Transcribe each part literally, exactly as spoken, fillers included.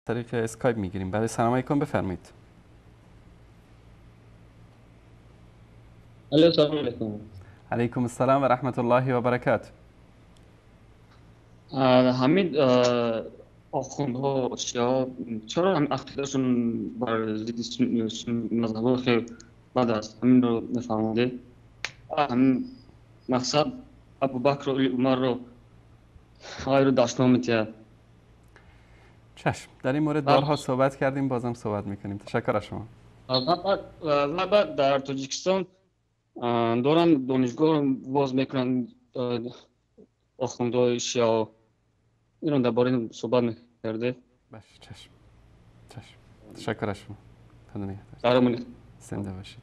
طریق اسکایپ میگیریم. برای سلام علیکم بفرمایید. الو سلام علیکم. علیکم السلام و رحمت الله و برکاته. حمید، آخوندها شیعه چرا هم عقیدهشون بر ضد سن- سن- مذهب خیلی بد است؟ همین رو میفرمایید. همین مقصد ابو بکر و عمر رو آقای رو داشتم میتید. چشم، در این مورد و بارها صحبت کردیم، بازم صحبت میکنیم. تشکر از شما. و بعد و بعد در تاجیکستان اه، دارن دانشگاه رو باز میکنن. آخوندهای شیعه این رو درباره این صحبت میکرده. باش، چشم چشم. تشکر از شما. خدا نگهدار. برامون زنده باشید.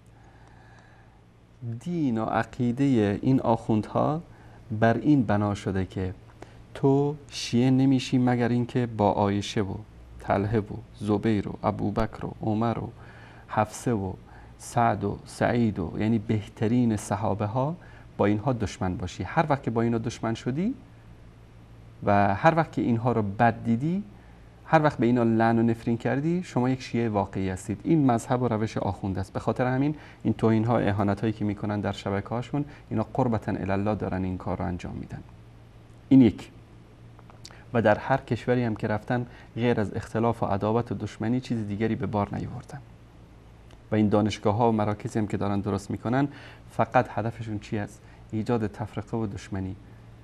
دین و عقیده این آخوندها بر این بنا شده که تو شیعه نمیشی مگر اینکه با عایشه و طلحه و زبیر و ابوبکر و عمر و حفصه و سعد و سعید و یعنی بهترین صحابه ها با اینها دشمن باشی. هر وقت که با اینها دشمن شدی و هر وقت که اینها رو بد دیدی، هر وقت به اینا لعن و نفرین کردی، شما یک شیعه واقعی هستید. این مذهب و روش آخوند است. به خاطر همین این توهین ها، اهانت هایی که میکنن در شبکه هاشون، اینا قربتا الی الله دارن این کار رو انجام میدن. این یک. و در هر کشوری هم که رفتن غیر از اختلاف و عداوت و دشمنی چیز دیگری به بار نیاوردن. و این دانشگاه ها و مراکزی هم که دارن درست میکنن فقط هدفشون چی است؟ ایجاد تفرقه و دشمنی.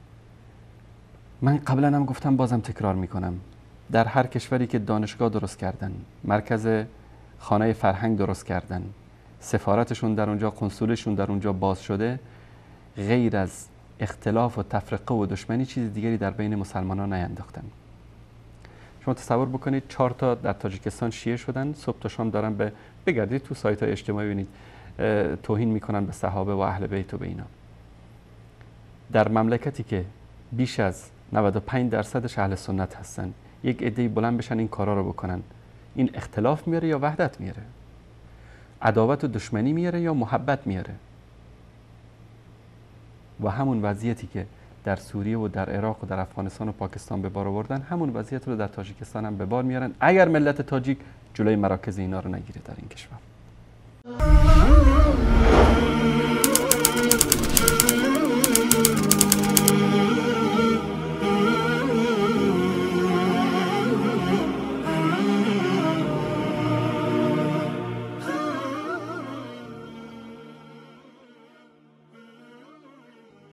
من قبلا هم گفتم، بازم تکرار میکنم، در هر کشوری که دانشگاه درست کردن، مرکز خانه فرهنگ درست کردن، سفارتشون در اونجا، قنسولشون در اونجا باز شده، غیر از اختلاف و تفرقه و دشمنی چیز دیگری در بین مسلمانان نینداختن. شما تصور بکنید چهار تا در تاجیکستان شیعه شدن، صبح تا شام دارن به بگردید تو سایت های اجتماعی ببینید توهین میکنن به صحابه و اهل بیت و به اینا. در مملکتی که بیش از نود و پنج درصدش اهل سنت هستن، یک عده‌ای بلند بشن این کارا رو بکنن، این اختلاف میاره یا وحدت میاره؟ عداوت و دشمنی میاره یا محبت میاره؟ و همون وضعیتی که در سوریه و در عراق و در افغانستان و پاکستان به بار آوردن، همون وضعیت رو در تاجیکستان هم به بار میارن، اگر ملت تاجیک جلوی مراکز اینا رو نگیره در این کشور.